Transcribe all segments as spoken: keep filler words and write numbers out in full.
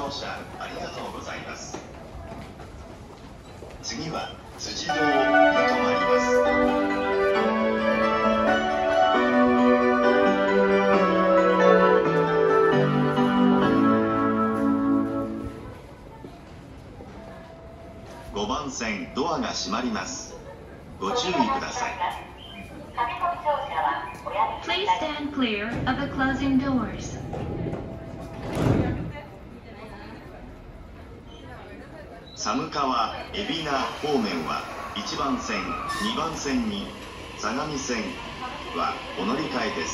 乗車ありがとうございます。次は辻堂に停まります。ごばん線ドアが閉まります。ご注意ください。 Please stand clear of the closing doors. 寒川海老名方面はいちばん線、にばん線に相模線はお乗り換えです。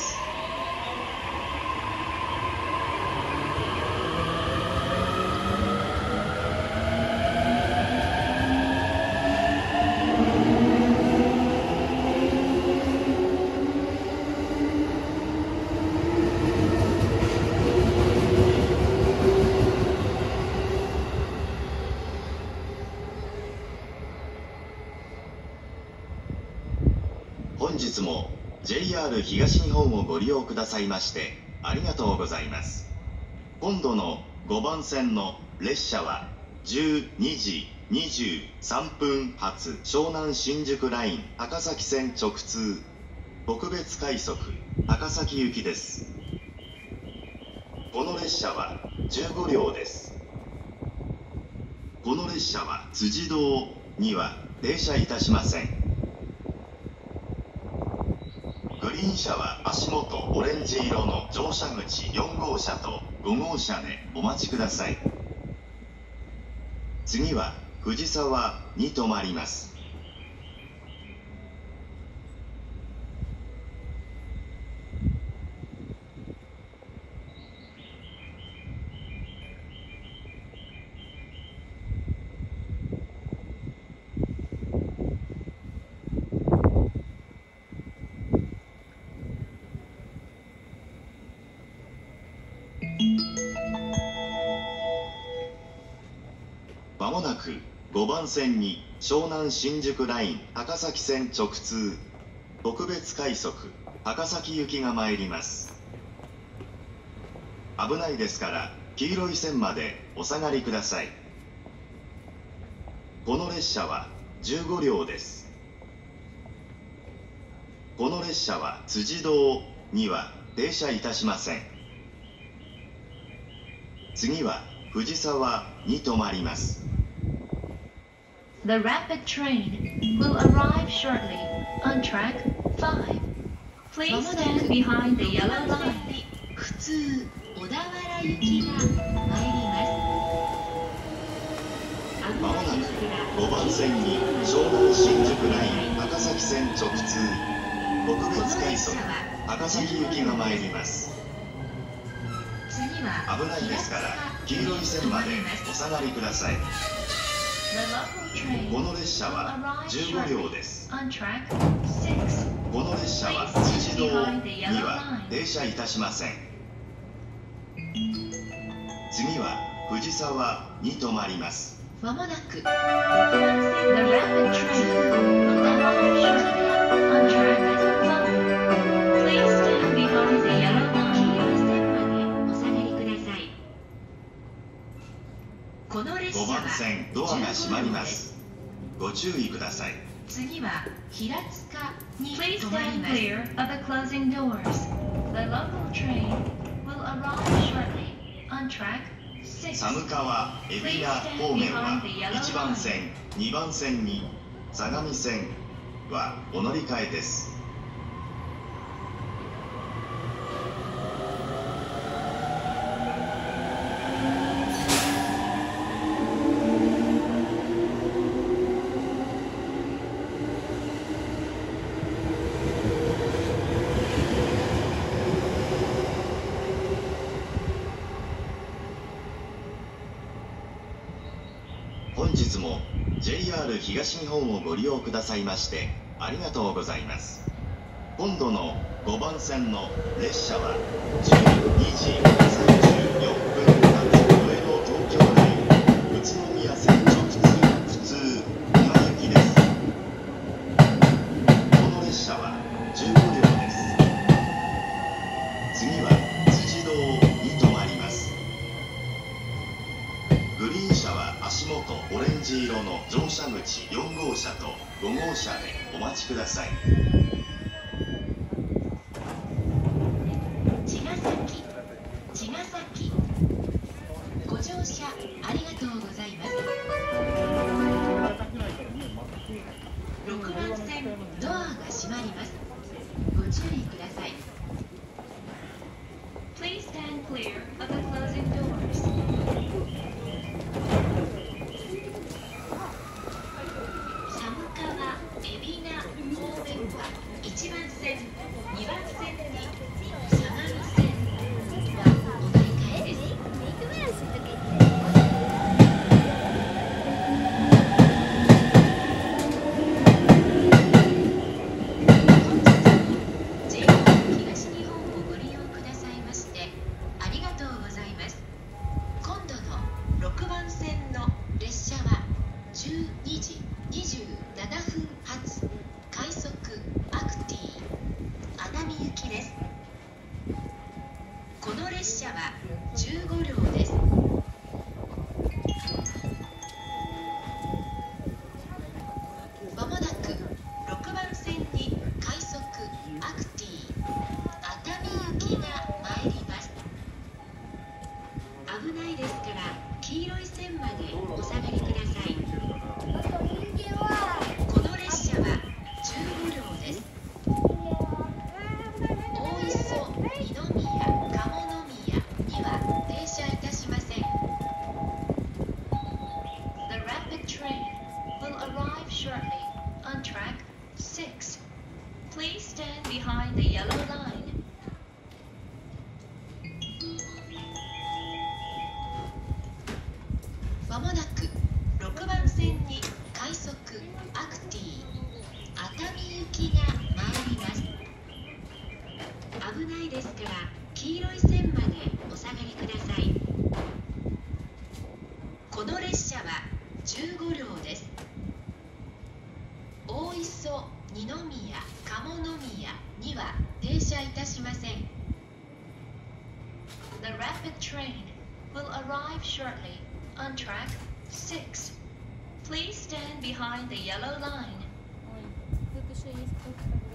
本日も ジェイアール 東日本をご利用くださいましてありがとうございます。今度のごばん線の列車はじゅうにじにじゅうさんぷん発湘南新宿ライン高崎線直通特別快速高崎行きです。この列車はじゅうごりょうです。この列車は辻堂には停車いたしません。グリーン車は足元オレンジ色の乗車口よんごうしゃとごごうしゃでお待ちください。次は藤沢に停まります。まもなくごばん線に湘南新宿ライン高崎線直通特別快速高崎行きが参ります。危ないですから黄色い線までお下がりください。この列車はじゅうごりょうです。この列車は辻堂には停車いたしません。次は藤沢に停まります。 The rapid train will arrive shortly on track five. Please stand behind the yellow line. 普通小田原行きが参ります。 まもなくごばん線に湘南新宿ライン高崎線直通特別快速高崎行きが参ります。 次は危ないですから黄色い線までお下がりください。 The local train この列車 will は arrive じゅうごりょう shortly です。 on track six. この列車は Please 辻 stand 堂 behind the に yellow は line. 停車いたしません。次は藤沢に停まります。 まもなく The rapid train will arrive shortly on track five. Please stand behind the yellow line. お下がりください。この列車ごはばん線ドアが閉まります。ご注意ください。 次は平塚に Please 停まり stand ます。 clear of the closing doors. The local train will arrive shortly on track six. 寒川海老名方面はいちばん線、にばん線に相模線はお乗り換えです。本日も ジェイアール 東日本をご利用くださいましてありがとうございます。今度のごばん線の列車はじゅうにじさんじゅうよんぷん発上野東京ライン宇都宮線直通普通今行きです。この列車はじゅうごりょうです。次は辻堂に停まります。 元オレンジ色の乗車口よん号車とご号車でお待ちください。 茅ヶ崎茅ヶ崎ご乗車ありがとうございます。ろくばん線ドアが閉まります。ご注意ください。 Please stand clear of the closing doors. 寒川海老名方面はいちばん線にばん線に相模線はお乗り換えです。ジェイアール 東日本をご利用くださいましてありがとうございます。今度のろくばん線の列車はじゅうにじにじゅうななふん発快速アクティ熱海行きです。この列車はじゅうごりょうです。まもなくろくばん線に快速アクティ熱海行きが参ります。危ないですから黄色い線までお下がりください。この列車はじゅうごりょうです。大磯、二宮、鴨宮には停車いたしません。 The rapid train will arrive shortly on track six. Please stand behind the yellow line. まもなくろくばん線に快速アクティ熱海行きが参ります。危ないですから黄色い線までお下がりください。この列車はじゅうごりょうです。大磯、二宮、鴨宮には停車いたしません。 The rapid train will arrive shortly on track six. Please stand behind the yellow line. Ой, тут еще есть кто-то.